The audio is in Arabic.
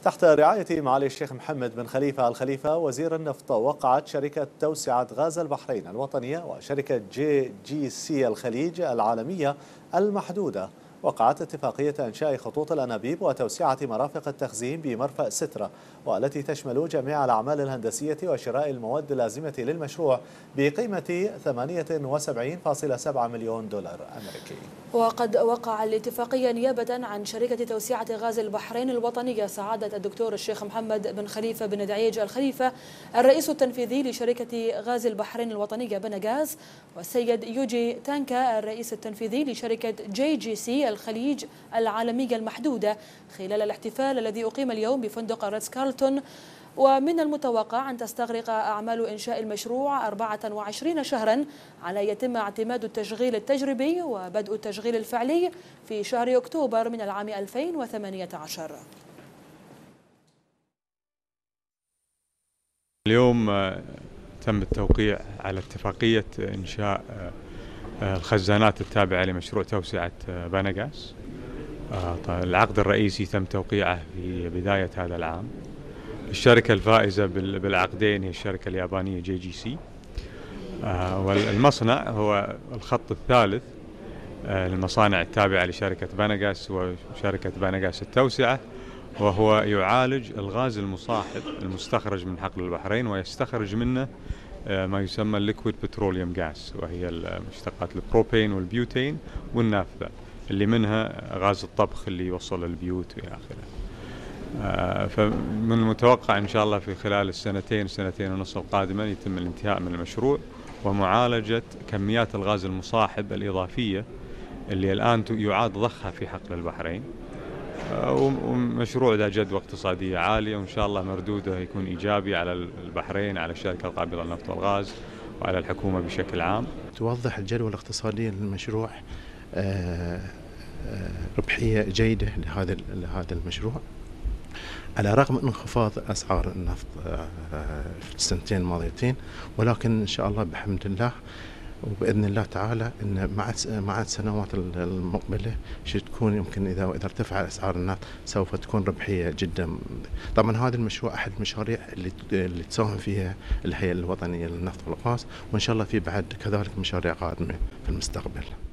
تحت رعاية معالي الشيخ محمد بن خليفة الخليفة وزير النفط، وقعت شركة توسعة غاز البحرين الوطنية وشركة JGC الخليج العالمية المحدودة وقعت اتفاقية إنشاء خطوط الأنابيب وتوسعة مرافق التخزين بمرفأ سترة، والتي تشمل جميع الأعمال الهندسية وشراء المواد اللازمة للمشروع بقيمة 78.7 مليون دولار أمريكي. وقد وقع الاتفاقية نيابة عن شركة توسعة غاز البحرين الوطنية سعادة الدكتور الشيخ محمد بن خليفة بن دعيج الخليفة الرئيس التنفيذي لشركة غاز البحرين الوطنية بنغاز، والسيد يوجي تانكا الرئيس التنفيذي لشركة JGC الخليج العالمية المحدودة، خلال الاحتفال الذي أقيم اليوم بفندق ريتز كارلتون. ومن المتوقع أن تستغرق أعمال إنشاء المشروع 24 شهرا على يتم اعتماد التشغيل التجريبي وبدء التشغيل الفعلي في شهر أكتوبر من العام 2018. اليوم تم التوقيع على اتفاقية إنشاء الخزانات التابعة لمشروع توسعة بنغاز. العقد الرئيسي تم توقيعه في بداية هذا العام. الشركة الفائزة بالعقدين هي الشركة اليابانية JGC، والمصنع هو الخط الثالث للمصانع التابعة لشركة بنغاز وشركة بنغاز التوسعة، وهو يعالج الغاز المصاحب المستخرج من حقل البحرين ويستخرج منه ما يسمى الليكويد بتروليوم غاز، وهي المشتقات البروبين والبيوتين والنافذة اللي منها غاز الطبخ اللي يوصل للبيوت إلى آخره. فمن المتوقع إن شاء الله في خلال سنتين ونصف القادمة يتم الانتهاء من المشروع ومعالجة كميات الغاز المصاحب الإضافية اللي الآن يعاد ضخها في حقل البحرين، ومشروع ذا جدوى اقتصادية عالية، وإن شاء الله مردوده يكون إيجابي على البحرين، على الشركة القابضة للنفط والغاز، وعلى الحكومة بشكل عام. توضح الجدوى الاقتصادية للمشروع ربحية جيدة لهذا المشروع، على الرغم من انخفاض أسعار النفط في السنتين الماضيتين، ولكن إن شاء الله بحمد الله وبإذن الله تعالى إن مع السنوات المقبلة تكون يمكن إذا ارتفع أسعار النفط سوف تكون ربحية جدا. طبعا هذا المشروع أحد المشاريع اللي تساهم فيها الهيئة الوطنية للنفط والغاز، وإن شاء الله في بعد كذلك مشاريع قادمة في المستقبل.